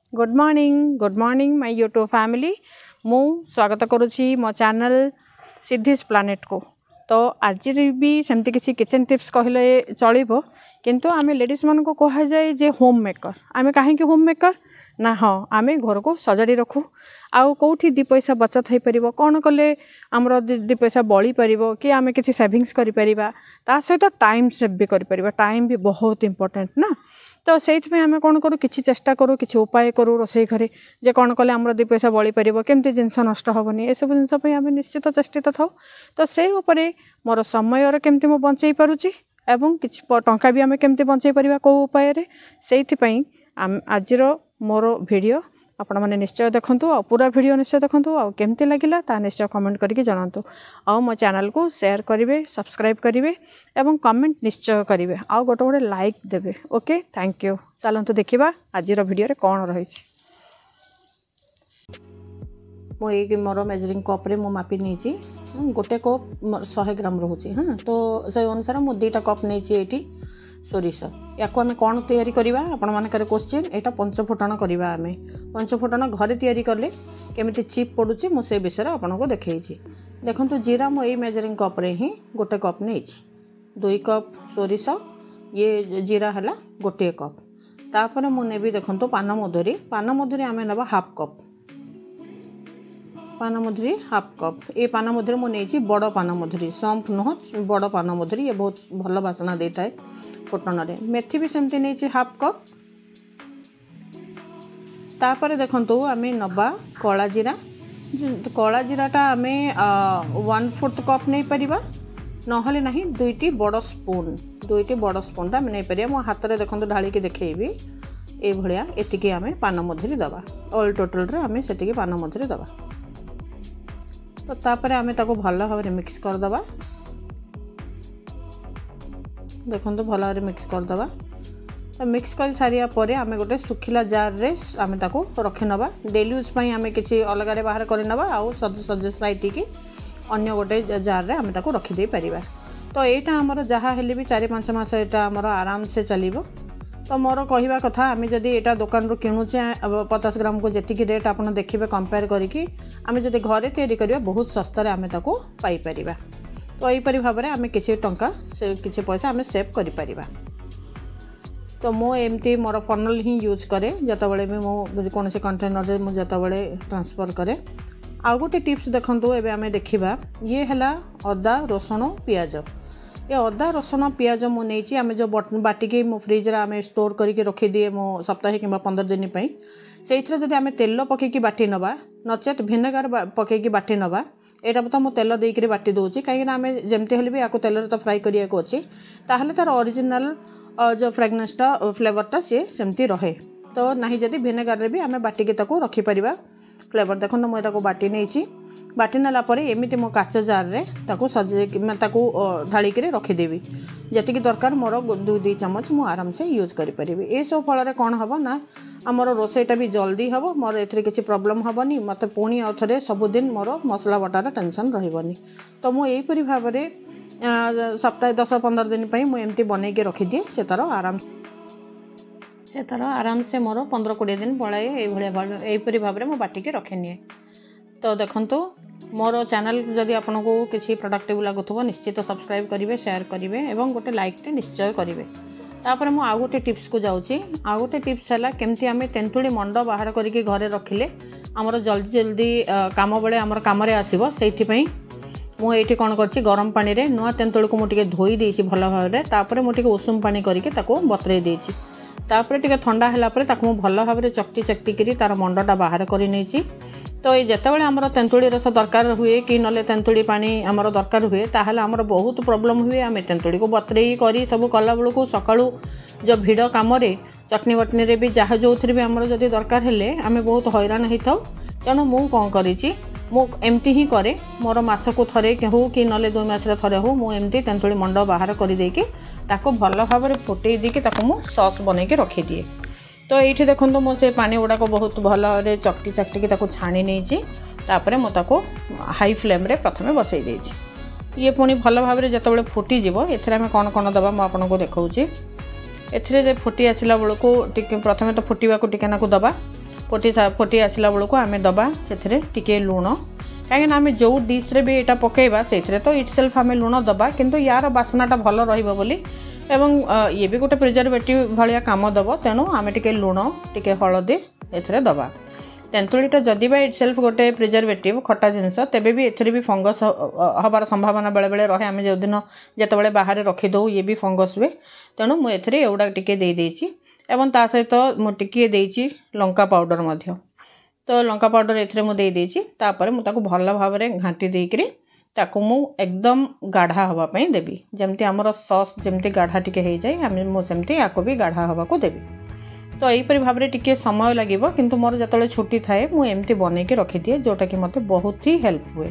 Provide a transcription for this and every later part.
Good morning my YouTube family. मु स्वागत करुच्ची मो चैनल सिद्धीज प्लानेट को। तो आज भी सेमती किसी किचन टिप्स कहले चलो, किंतु आमे लेडीज मान को कह जाए जे होम मेकर। आमे कहीं होम मेकर ना, हाँ आमे घर को सजाड़ी रखू आउ कौटी दी पैसा बचत हो पार, कौन कले आमर दी पैसा बड़ी पार कि आमे किसी सेविंग्स करि परिबा, ता सहित टाइम सेव भी करि परिबा। टाइम भी बहुत इंपोर्टेंट ना। तो से आम कौन करूँ कि चेष्टा करूँ कि उपाय करूँ रोसई घरे जे कौन कले आमर दी पैसा बड़ी पार, केमती जिनस नष्ट हेनी, सब जिनस आम निश्चित चेष्टित थाउ। तो से उपरे मोर समय केमती मु बंचई पारुची एवं किछि टंका भी आम केमती बंचई परिबा को उपाय से आज मोर वीडियो आपण मैंने निश्चय देखंतु और पूरा वीडियो निश्चय देखंतु और केमती लगिला ता निश्चय कमेंट करके जनातु और मो चैनल को शेयर करिवे, सब्सक्राइब करिवे एवं कमेंट निश्चय करिवे और गोटे गोटे लाइक देवे। Okay, thank you. चलंतु देखिबा आज वीडियो रे कोन रहिछि। मो एक मोर मेजरिंग कप रे मो मापी नीची, गोटे कप 100 ग्राम रहउछि। हाँ, तो से अनुसार मो 2टा कप नेछि एठी सोरिष। या आम कौन तैयारी करवा आपण मानकर क्वेश्चन, यहाँ पंचफुटन करवा। आम पंचफुटन घरे तैयारी कले केमिति चिप पड़ुची मु से विषय आपको देखी। देखो जीरा मो यही मेजरिंग कप रे ही गोटे कप नहीं, 2 कप सोरिष, ये जीरा है गोटे कप। तापर मु नेबी देखो पानमधुरी आम ना हाफ कप, पानमधुरी हाफ कप। ये पानमधुरी मु नहीं बड़ पानमधुरी, संप नुह बड़ पानमधुरी, ये बहुत भल बासना देता है फुटन रे। मेथी भी सेमती नहीं हाफ कप। तापर देखो आम नवा कला जीरा, कला जीराटा आम 1/4 कप नहीं पारिबा, नहले नहीं 2टी बड़ स्पून टा नहीं पारिबा। मो हाथ रे देखो ढाली के देखैबी ए भलिया एतिकी आम पानमधुरी दबा। ऑल टोटल रे आम सेतिकी पानमधुरी दबा। तो तापर आम ताको भल भाव मिक्स कर दबा। देखो भल भाव मिक्स कर दबा। तो मिक्स कर सारिया परे आम गोटे सुखिला जार रे आम ताको रखि नबा। डेली यूज पई आम किछि अलग रे बाहर कर नबा आउ सज साइटी की अन्य गोटे जार रे आम ताको रखि दे परिबा। तो एटा हमर जहा हेले भी 4-5 मास एटा हमर आराम से चलिबो। तो मोर कहवा कथा आम जदि एटा दुकान रो किणुचे 50 ग्राम को जेतिकी रेट आपन देखिबे कंपेयर करिकी आम जदि घरे तैयारी करिबा बहुत सस्ता रे आम ताको पाई परिबा। तो यहीपरि भाव में आम किसी टंका से किसी पैसा आम सेव करि परिबा। तो मो एमती मोर फनल ही यूज करे जतबेले भी मो कौन से कंटेनर रे मो जतबेले ट्रांसफर करे। आउ गोटे टिप्स देखंतु एबे आम देखिबा, ये हला अदा रसुण पियाज। ये अदा रसुण पियाज मो नेछि आम जो बाटिके मो फ्रिज रे आम स्टोर करके रखी दिए मो सप्ताह कि 15 दिन पई। सेइथरे जदि आम तेल पकेकी बाटी नबा नचेत भिनेगार पकेकी बाटी नबा, एटा तो मो तेल देकर बाटी दूची कहीं आम जमती हेल्ले भी या तेल तो फ्राए करिया को अच्छी, ताहले तार ओरिजिनल जो फ्रेगनेसटा फ्लेवरटा सी सेमती रहे। तो नहीं जदि भिनेगार रे भी आम बाटिके ताको रखी परिबा फ्लेवर। देखो तो मुझे बाटी नहीं, बाटी नाला एमती मो काच जार रे ताको सजे ढालिक रखीदेवी। जी दरकार मोर 2 चम्मच मु आराम से यूज करें। ये सब फल कौन हम ना आमर रोसईटा भी जल्दी हम, मोर ए किसी प्रोब्लेम हेनी, मत पुणी आउ थे सबुदिन मोर मसला बटार टेंशन रही। तो मुझे यहीपरि भाव में सप्ताह 10-15 दिन मुझे बनईके रखीदिए। से तार आराम से मोर 15-20 दिन पलाए यहीपरि भाव में बाटिके रखे निए। तो देखंतु मोर चैनल जदि आपको किसी प्रोडक्टिव लगुव निश्चित सब्सक्राइब करेंगे, शेयर करेंगे और गोटे लाइक टे निश्चय करेंगे। तापर मु आउ गोटे टिप्स को जाऊँगी। आउ गोटे टिप्स है केमती आम तेंतुली मंड बाहर करके घरे रखिले आमर जल्दी काम बेले आमर काम आसो। से मुझे कौन कर गरम पानी रे नुआ तेंतुली को मुझे धोई देछि भल भाव में। तापर मुझे उषुम पानी करके बतरे देछि। तापर टिके ठंडा है भल भाव में चकटी तार मंडटा बाहर कर नहीं। तो ये जितेबाला आमर तेंतुली रस दरकार हुए कि ना तेंतुली पानी आमर दरकार हुए, ताहले आमर बहुत प्रोब्लेम हुए। आम तेंतुली को बतरे कर सब कला बेलू सकाळू जो भिड़ कम चटनी वटनी रे भी जहाँ जो भी आमर जदि दरकार हेले आम बहुत हैरान होता। तेणु मु कौन करी एमती ही करे, मोर मासक थे हो कि ना 2 मास थे हो मुझे तेंतुली मंड बाहर करदेकी भल भाव में फुटे देकी सॉस बनई के रखीदिए। तो ये देखो मो से पानी गुड़ाक बहुत भल चकटी की छाणी नहीं। तापर मुझे हाई फ्लेम रे प्रथम बसई देछि। ये पुणी भल भाव में जिते फुटीज एम कौन कौन दबा मुझे देखा। एथिरे फुटी आसला बेलू प्रथम तो फुटवा टिके नाकू दबा। फोटी आसला बेलू आम दबा से टिके लुण कहीं आम जो डिश्रे भी यहाँ पकईवा से तो इटसेल्फ आम लुण दबा किंतु यार बासनाटा भल रही ये भी गोटे प्रिजर्वेटिव भाया काम दब तेणु आम टे लुण टे हलदी ए दबा तेंतुलीटा जदि बा इटसेल्फ गोटे प्रिजर्वेटिव खटा जिनस तेबे भी एथरे भी फंगस हबार संभावना बेले बेले रहे आम जो दिन जिते बाहर रखीदे ये भी फंगस हुए तेणु मुझे एगुड़ा टिके देदेछि एवं ता सहित मुझे देदेछि लंका पाउडर मध्य तो लंका पाउडर एथरे मु देदेछि तापर मु ताको भल भाव में घाटी देकरी ताको मु एकदम गाढ़ा हवा पई देबी जेमती हमर सॉस जेमती गाढ़ा टिके हो जाए आम मुझे याको भी गाढ़ा हवा को देबी तो यहीपरि भाव में टिके समय लगे किंतु मोर जो छुट्टी थाए मुझे बन के रखिदिए जोटा कि मत बहुत ही हेल्प हुए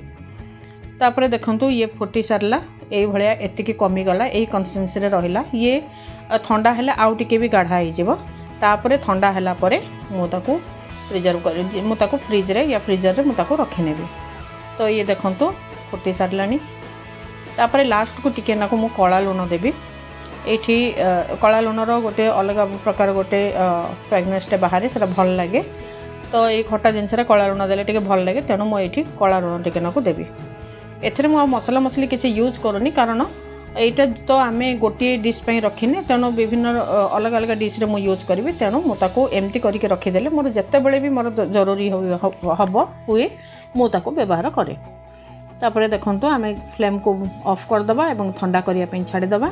तापर देखंतु ये फुटी सारला यही भाया एतिकी कमीगला यही कंसिस्टेंसी रे रहिला ये ठंडा हेले आउ टिके भी गाढ़ा हो तापर ठंडा हैला परे मुझे प्रिजर्व कर मुझे फ्रिज रे या फ्रीजर रे मुझे रखिनेबी तो ये देखंतु फुटी सारलानी तापर लास्ट को टिके नाको मु कला लुण देबी एठी कला लुणर गोटे अलग प्रकार गोटे फ्रेगनेंसटे बाहर से भल लगे तो ये खटा जिनस कला लुण देले टिके भल लगे तेणु मुझे कला लुण टिके नाको देबी एथरे मु मसला मसली किसी यूज करूनी कारण यहाँ तो आम गोटे डिश रखिने तेणु विभिन्न अलग अलग डिश रे मु यूज करी तेणु मुझे एमती करके रखीदे मोर जिते बड़े भी मोर जरूरी हम हुए मुझे व्यवहार करे तापर देखंतु आम फ्लेम को ऑफ करदबा एवं ठंडा करने छाड़ीदबा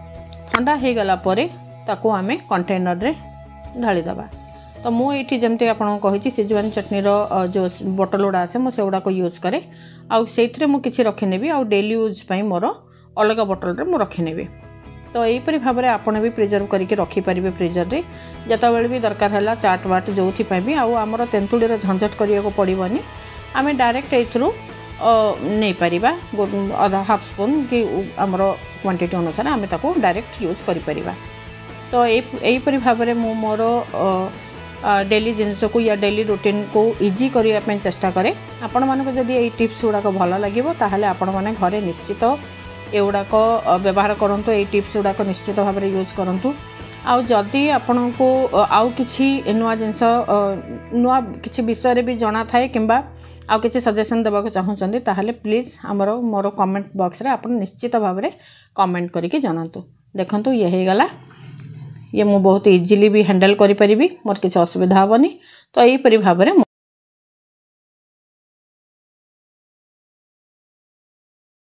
ठंडा हो गला परे ताको आमे कंटेनर रे ढाली दबा तो मुझे जमती आपको कही सिजवान चटनी जो बोतल गुड़ा आसे मुझे गुड़ाक यूज करे आउ से मुझे रखिनेबी आउ डेली यूज पाई मोर अलग बोतल रे मु रखिनेबी तो यहीपरि भाव में आपने भी प्रिजर्व करके रखिपारे फ्रिजर रे जिते भी दरकार है चाट वाट जो भी आउ आमर तेंतुलीर झंझट करने को पड़ोनी आम डायरेक्ट एथरू नहीं पारिबा आधा हाफ स्पून कि आमर क्वांटिटी अनुसार आम ताको डायरेक्ट यूज करिपरिबा तो यहीपरि भाव में मु मोर डेली जिनस को या डेली रूटीन को इजी करने चेष्टा करे आपण मानक जदि ये टिप्स गुड़ाक भल लगे ताहले आपण माने घरे निश्चित एगुड़ाक व्यवहार करंतु ये टिप्स गुड़ाक निश्चित भाव में यूज करंतु आउ जदि आपण को आउ किछि नुआ जिनस नुआ किछि विषय भी जଣା थाए किंबा आउ किछि सजेशन देबा को चाहउचंदी ताहले प्लीज हमर मोर कमेंट बॉक्स रे आपण निश्चित भाव में कमेंट करके जनातु देखंतु ये हे गला ये मु बहुत इजीली भी हैंडल करि परिबी मोर किछि असुविधा होबनी तो एही परि भाव में